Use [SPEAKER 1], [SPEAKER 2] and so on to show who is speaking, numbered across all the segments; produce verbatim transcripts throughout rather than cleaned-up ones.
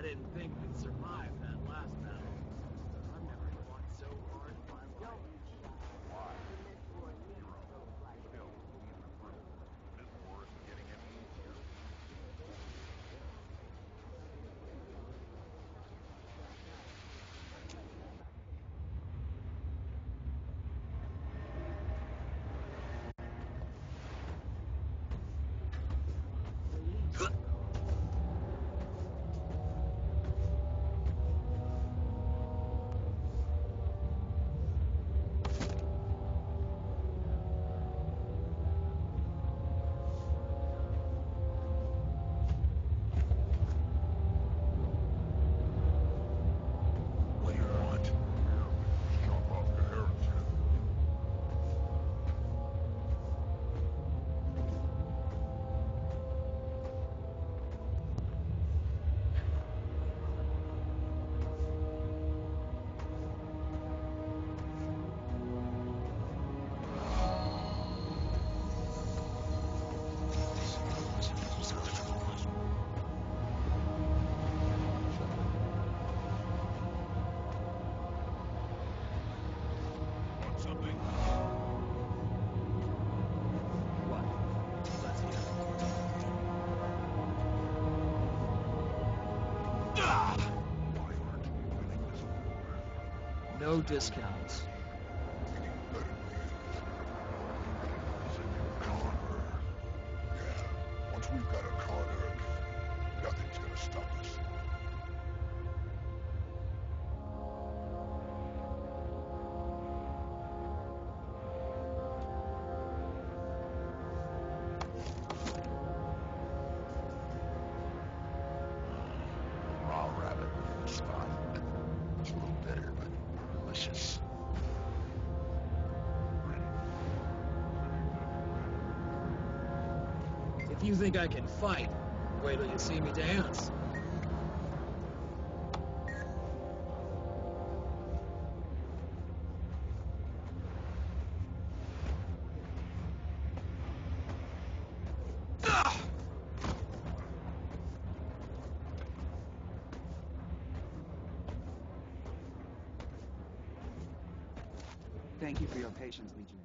[SPEAKER 1] didn't think we'd survive that last battle. I've never fought so hard in my life.
[SPEAKER 2] Why? Still, this war isn't getting any easier.
[SPEAKER 1] No discounts.
[SPEAKER 3] Yeah, once we've got a corner, nothing's gonna stop us. Raw rabbit within the spot. It's a little bitter, but delicious.
[SPEAKER 1] If you think I can fight, wait till you see me dance.
[SPEAKER 4] Thank you for your patience, Legionnaire.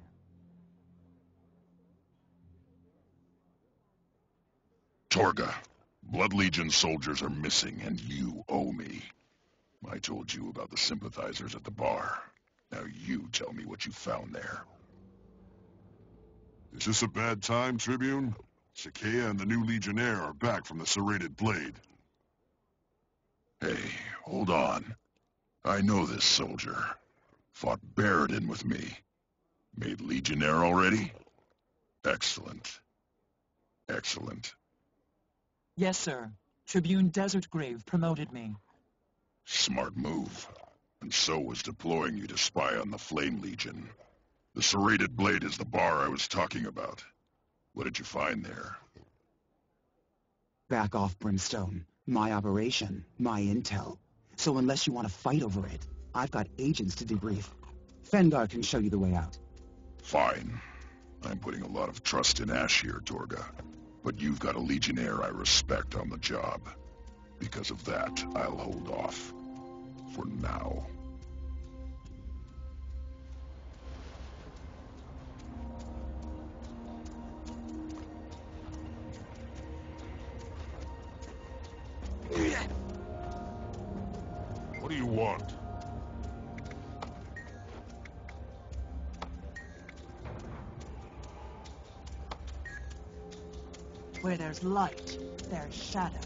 [SPEAKER 3] Torga, Blood Legion soldiers are missing, and you owe me. I told you about the sympathizers at the bar. Now you tell me what you found there.
[SPEAKER 5] Is this a bad time, Tribune? Sakea and the new Legionnaire are back from the Serrated Blade.
[SPEAKER 3] Hey, hold on. I know this soldier. Fought Baradin with me. Made Legionnaire already? Excellent. Excellent.
[SPEAKER 6] Yes, sir. Tribune Desert Grave promoted me.
[SPEAKER 3] Smart move. And so was deploying you to spy on the Flame Legion. The Serrated Blade is the bar I was talking about. What did you find there?
[SPEAKER 4] Back off, Brimstone. My operation, my intel. So unless you want to fight over it, I've got agents to debrief. Fengar can show you the way out.
[SPEAKER 3] Fine. I'm putting a lot of trust in Ash here, Torga. But you've got a Legionnaire I respect on the job. Because of that, I'll hold off. For now.
[SPEAKER 5] What do you want?
[SPEAKER 6] Where there's light, there's shadow.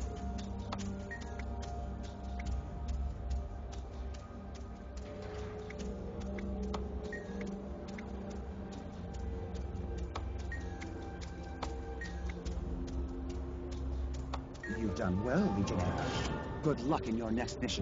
[SPEAKER 4] You've done well, Legionnaire. Good luck in your next mission.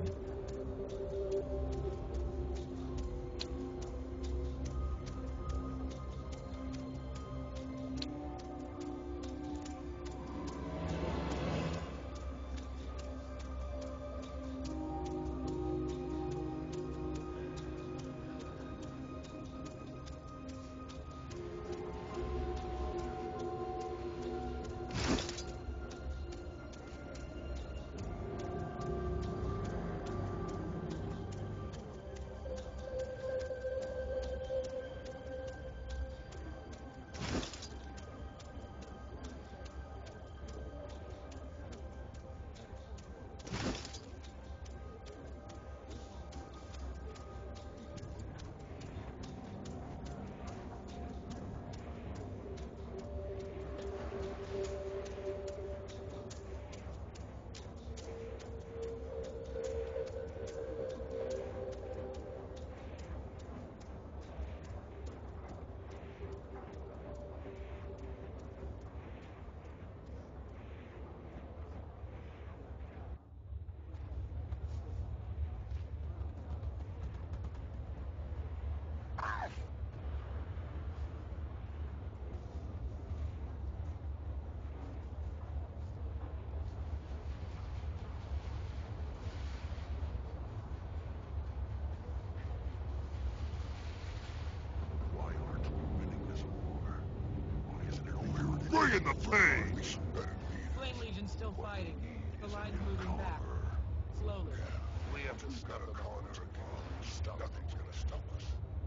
[SPEAKER 5] Bring in the pain!
[SPEAKER 1] Flame Legion's still fighting. The line's moving back. Slowly.
[SPEAKER 5] We have to stop them all. Nothing's gonna stop us.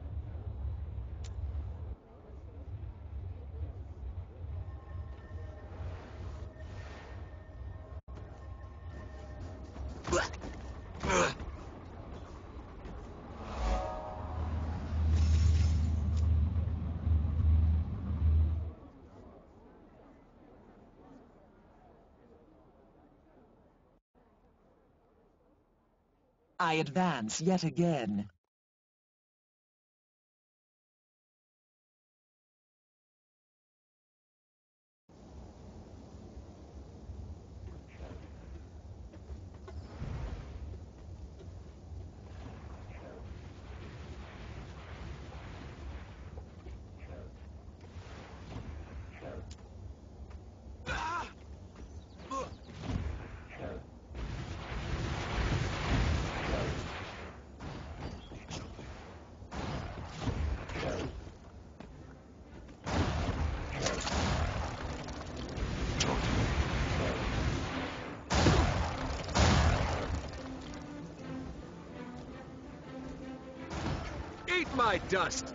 [SPEAKER 6] I advance yet again.
[SPEAKER 1] Eat my dust!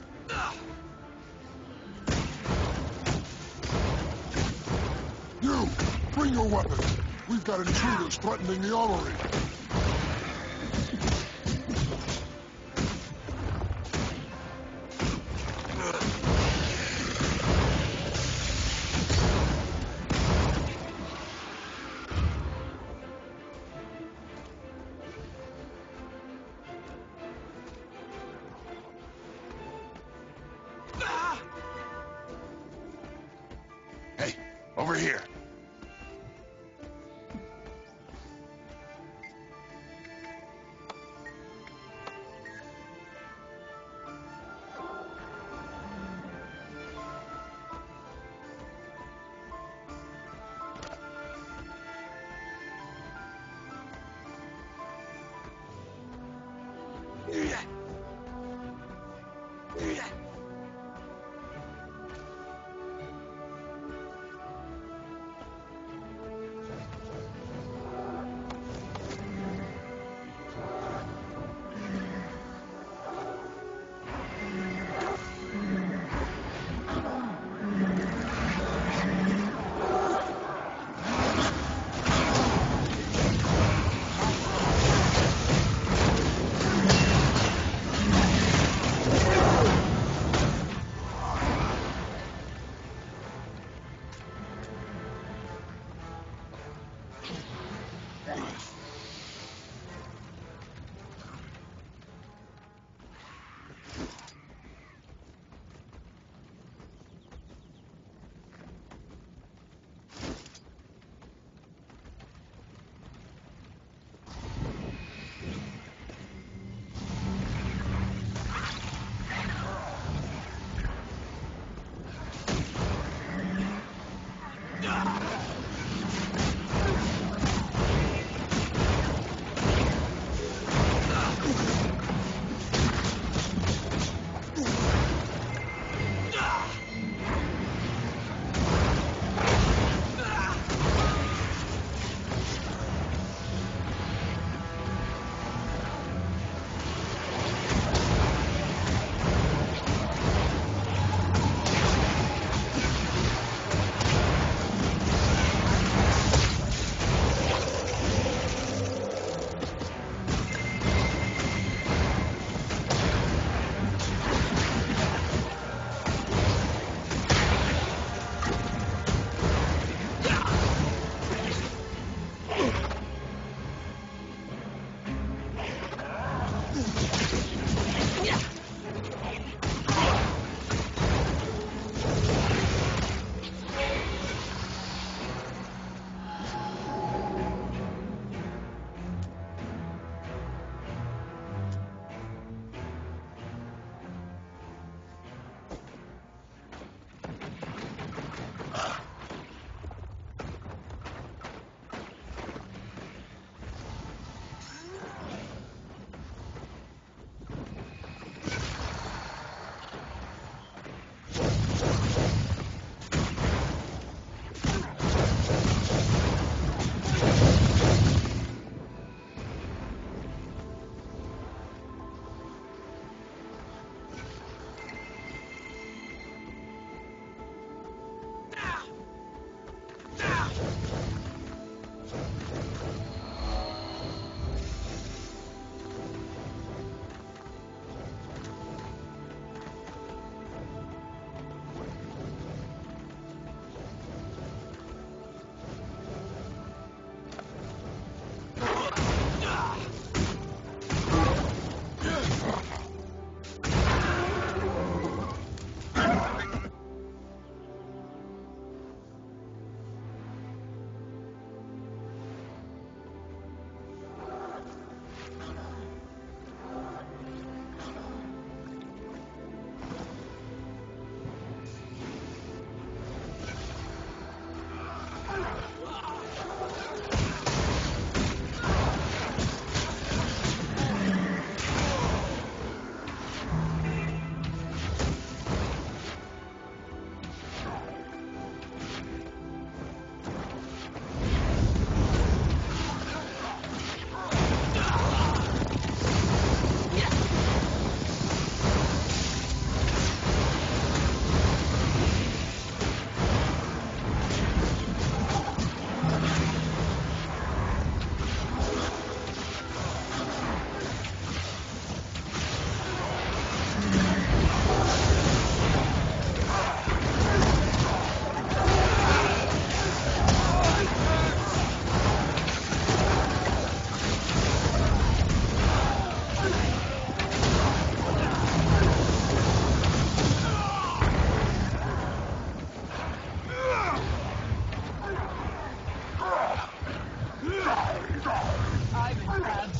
[SPEAKER 5] You! Bring your weapons! We've got intruders threatening the armory! Hey, over here!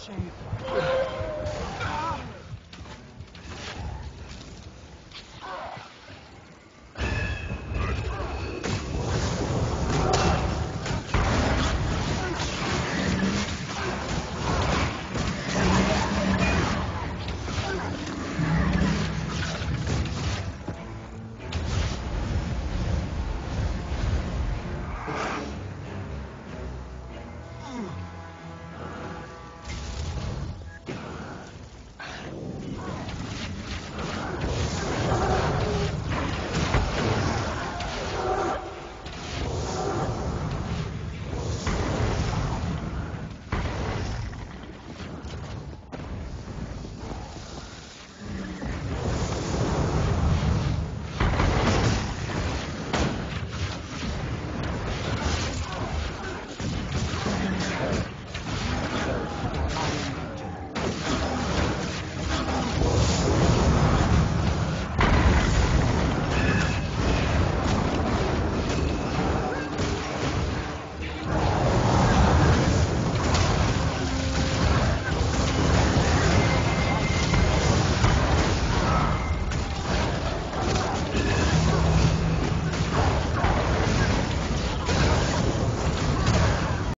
[SPEAKER 6] shape.